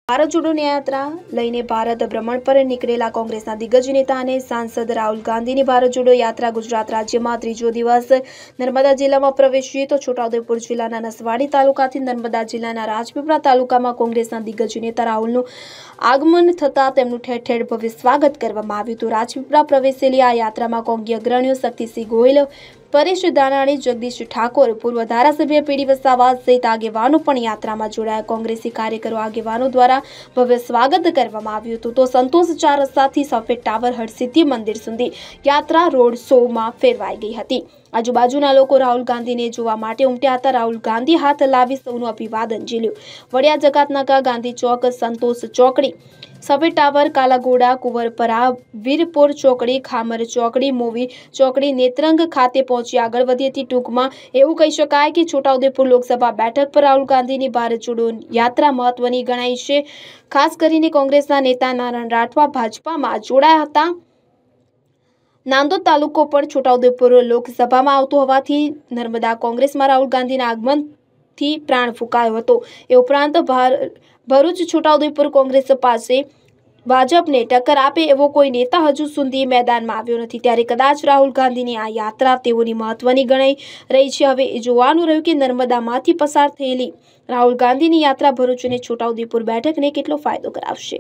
ભારત જોડો યાત્રા લઈને ભારત ભ્રમણ પર નીકળેલા કોંગ્રેસના દિગ્ગજ નેતા અને સાંસદ રાહુલ ગાંધીની ભારત જોડો યાત્રા ગુજરાત રાજ્યમાં ત્રીજો દિવસ નર્મદા જિલ્લામાં પ્રવેશી તો છોટાઉદેપુર જિલ્લાના નસવાડી તાલુકાથી નર્મદા જિલ્લાના રાજપીપળા તાલુકામાં કોંગ્રેસના દિગ્ગજ નેતા રાહુલનું આગમન થતા તેમનું ઠેર ઠેર ભવ્ય સ્વાગત કરવામાં આવ્યું હતું। રાજપીપળા પ્રવેશેલી આ યાત્રામાં કોંગ્રેસ અગ્રણીઓ શક્તિસિંહ ગોહિલ, પરેશ દાનાણી, જગદીશ ઠાકોર, પૂર્વ ધારાસભ્ય પીડી વસાવા સહિત આગેવાનો પણ યાત્રામાં જોડાયા। કોંગ્રેસી કાર્યકરો આગેવાનો દ્વારા ભવ્ય સ્વાગત કરવામાં આવ્યું હતું। તો સંતોષ ચાર રસ્તાથી સફેદ ટાવર હરસિદ્ધિ મંદિર સુધી યાત્રા રોડ શોમાં ફેરવાઈ ગઈ હતી। આજુબાજુના લોકો રાહુલ ગાંધીને જોવા માટે ઉમટ્યા હતા। રાહુલ ગાંધી હાથ લાવી સૌનું અભિવાદન ઝીલ્યું। વડિયા જકાતનાકા, ગાંધી ચોક, સંતોષ ચોકડી, સફેદ ટાવર, કાલાઘોડા, કુંવરપરા, વીરપોર ચોકડી, ખામર ચોકડી, મોવી ચોકડી, નેત્રંગ ખાતે પહોંચી આગળ વધી હતી। ટૂંકમાં એવું કહી શકાય કે છોટાઉદેપુર લોકસભા બેઠક પર રાહુલ ગાંધીની ભારત જોડો યાત્રા મહત્વની ગણાઈ છે। ખાસ કરીને કોંગ્રેસના નેતા નારાયણ રાઠવા ભાજપામાં જોડાયા હતા। નાંદોદ તાલુકો પણ છોટાઉદેપુર લોકસભામાં આવતો હોવાથી નર્મદા કોંગ્રેસમાં રાહુલ ગાંધીના આગમનથી પ્રાણ ફૂંકાયો હતો। એ ઉપરાંત ભરૂચ છોટાઉદેપુર કોંગ્રેસ પાસે ભાજપને ટક્કર આપે એવો કોઈ નેતા હજુ સુધી મેદાનમાં આવ્યો નથી, ત્યારે કદાચ રાહુલ ગાંધીની આ યાત્રા તેઓની મહત્વની ગણાઈ રહી છે। હવે એ જોવાનું રહ્યું કે નર્મદામાંથી પસાર થયેલી રાહુલ ગાંધીની યાત્રા ભરૂચ અને છોટાઉદેપુર બેઠકને કેટલો ફાયદો કરાવશે।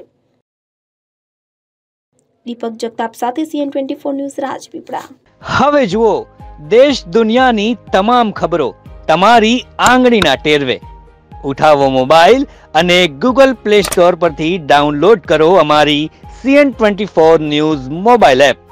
દીપક જગતાપ સાથે CN24 ન્યૂઝ રાજપીપળા। હવે જુઓ દેશ દુનિયાની તમામ ખબરો તમારી આંગળીના ટેરવે। ઉઠાવો મોબાઈલ અને Google Play Store પરથી ડાઉનલોડ કરો અમારી CN24 ન્યૂઝ મોબાઈલ એપ।